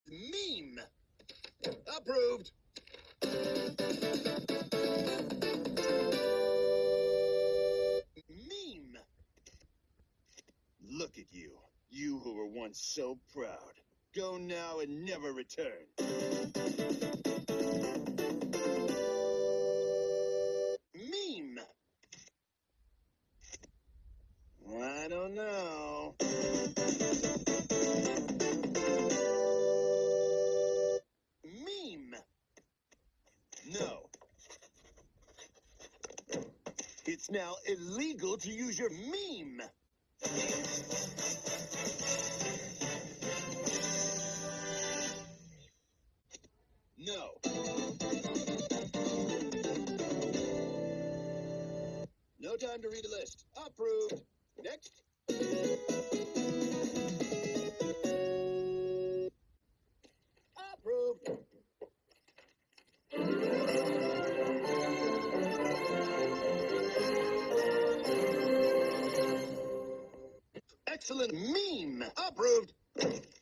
Meme. Approved. Meme. Look at you. You who were once so proud. Go now and never return. Meme. I don't know. Meme. No. It's now illegal to use your meme. No. No time to read a list. Approved. Next. Approved. Excellent meme. Approved.